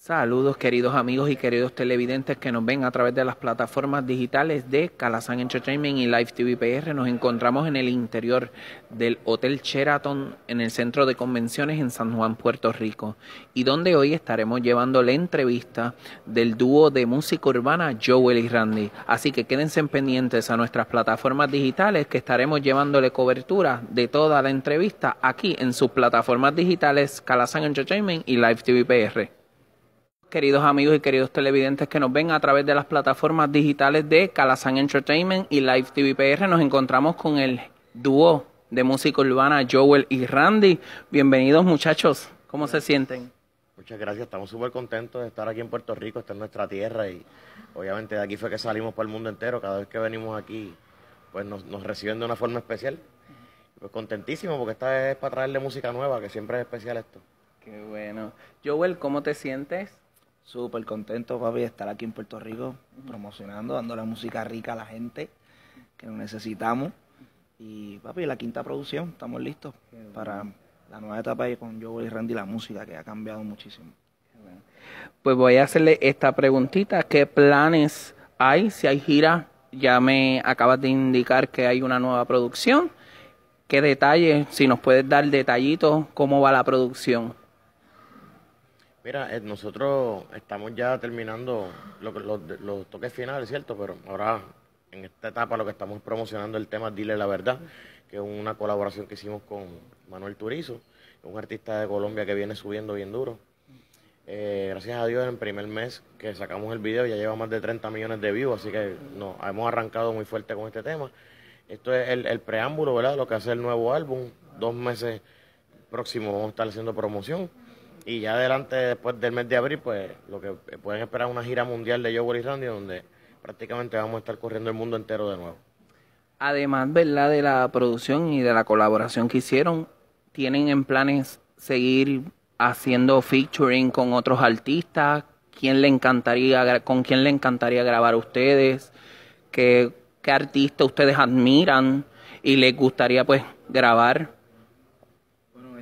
Saludos queridos amigos y queridos televidentes que nos ven a través de las plataformas digitales de Calasan Entertainment y Live TV PR. Nos encontramos en el interior del Hotel Sheraton en el centro de convenciones en San Juan, Puerto Rico, y donde hoy estaremos llevando la entrevista del dúo de música urbana Joel y Randy. Así que quédense pendientes a nuestras plataformas digitales que estaremos llevándole cobertura de toda la entrevista aquí en sus plataformas digitales Calasan Entertainment y Live TV PR. Queridos amigos y queridos televidentes que nos ven a través de las plataformas digitales de Calasan Entertainment y Live TV PR, nos encontramos con el dúo de música urbana Joel y Randy. Bienvenidos muchachos, ¿cómo se sienten? Muchas gracias, estamos súper contentos de estar aquí en Puerto Rico, esta es nuestra tierra y obviamente de aquí fue que salimos para el mundo entero. Cada vez que venimos aquí pues nos reciben de una forma especial. Pues contentísimo porque esta vez es para traerle música nueva, que siempre es especial esto. Qué bueno. Joel, ¿cómo te sientes? Súper contento, papi, de estar aquí en Puerto Rico, promocionando, dando la música rica a la gente que nos necesitamos. Y, papi, la quinta producción, estamos listos para la nueva etapa ahí con Joel y Randy, la música que ha cambiado muchísimo. Pues voy a hacerle esta preguntita. ¿Qué planes hay? Si hay gira, ya me acabas de indicar que hay una nueva producción. ¿Qué detalles? Si nos puedes dar detallitos, ¿cómo va la producción? Mira, nosotros estamos ya terminando los toques finales, ¿cierto? Pero ahora, en esta etapa, lo que estamos promocionando el tema Dile la Verdad, que es una colaboración que hicimos con Manuel Turizo, un artista de Colombia que viene subiendo bien duro. Gracias a Dios, en el primer mes que sacamos el video ya lleva más de 30 millones de views, así que hemos arrancado muy fuerte con este tema. Esto es el preámbulo, ¿verdad? Lo que hace el nuevo álbum. 2 meses próximos vamos a estar haciendo promoción. Y ya adelante, después del mes de abril, pues lo que pueden esperar es una gira mundial de Joel y Randy, donde prácticamente vamos a estar corriendo el mundo entero de nuevo. Además, ¿verdad?, de la producción y de la colaboración que hicieron, ¿tienen en planes seguir haciendo featuring con otros artistas? ¿Con quién le encantaría grabar a ustedes? ¿Qué artista ustedes admiran y les gustaría pues grabar? Bueno,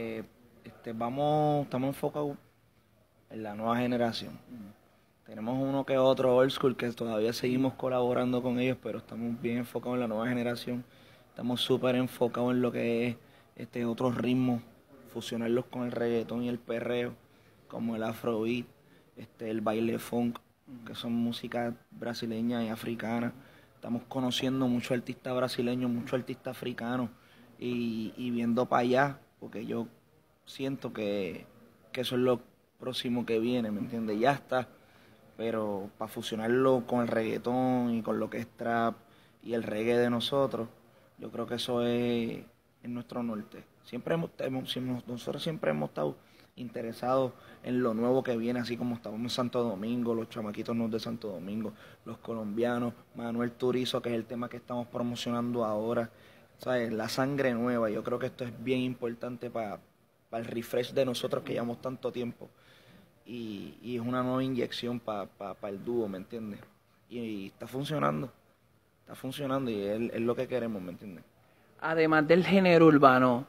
estamos enfocados en la nueva generación. Tenemos uno que otro old school que todavía seguimos colaborando con ellos, pero estamos bien enfocados en la nueva generación. Estamos súper enfocados en lo que es otros ritmos, fusionarlos con el reggaetón y el perreo, como el afrobeat, el baile funk, que son músicas brasileñas y africanas. Estamos conociendo muchos artistas brasileños, muchos artistas africanos y viendo para allá, porque yo siento que eso es lo próximo que viene, ¿me entiendes? Ya está, pero para fusionarlo con el reggaetón y con lo que es trap y el reggae de nosotros, yo creo que eso es nuestro norte. Nosotros siempre hemos estado interesados en lo nuevo que viene, así como estamos en Santo Domingo, los chamaquitos no de Santo Domingo, los colombianos, Manuel Turizo, que es el tema que estamos promocionando ahora, ¿sabes? La sangre nueva. Yo creo que esto es bien importante para el refresh de nosotros que llevamos tanto tiempo y es una nueva inyección para el dúo, ¿me entiendes? Y está funcionando y es lo que queremos, ¿me entiendes? Además del género urbano,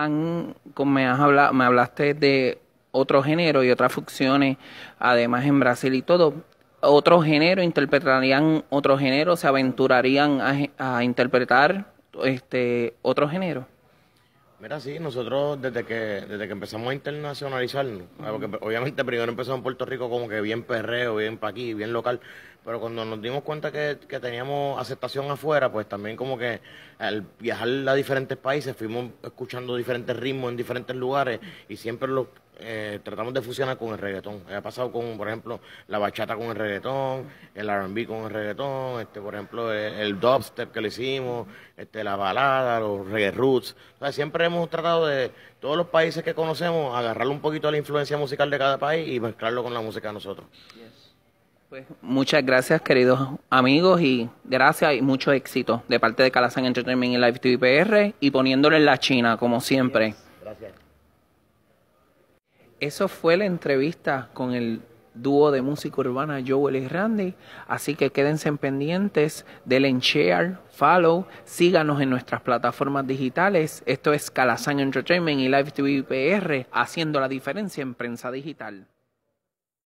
me hablaste de otro género y otras funciones, además en Brasil y todo. ¿Otro género interpretarían otro género? ¿Se aventurarían a interpretar otro género? Mira, sí, nosotros desde que empezamos a internacionalizarnos, porque obviamente primero empezamos en Puerto Rico como que bien perreo, bien pa' aquí, bien local, pero cuando nos dimos cuenta que teníamos aceptación afuera, pues también como que al viajar a diferentes países fuimos escuchando diferentes ritmos en diferentes lugares y siempre tratamos de fusionar con el reggaetón. Ha pasado con, por ejemplo, la bachata con el reggaetón, el R&B con el reggaetón, por ejemplo, el dubstep que le hicimos, la balada, los reggae roots. O sea, siempre hemos tratado de, todos los países que conocemos, agarrarle un poquito de la influencia musical de cada país y mezclarlo con la música de nosotros. Pues muchas gracias, queridos amigos, y gracias y mucho éxito de parte de Calasan Entertainment y Live TV PR y poniéndole en la China, como siempre. Gracias. Eso fue la entrevista con el dúo de música urbana Joel y Randy, así que quédense pendientes, denle share, follow, síganos en nuestras plataformas digitales. Esto es Calasan Entertainment y Live TV PR, haciendo la diferencia en prensa digital.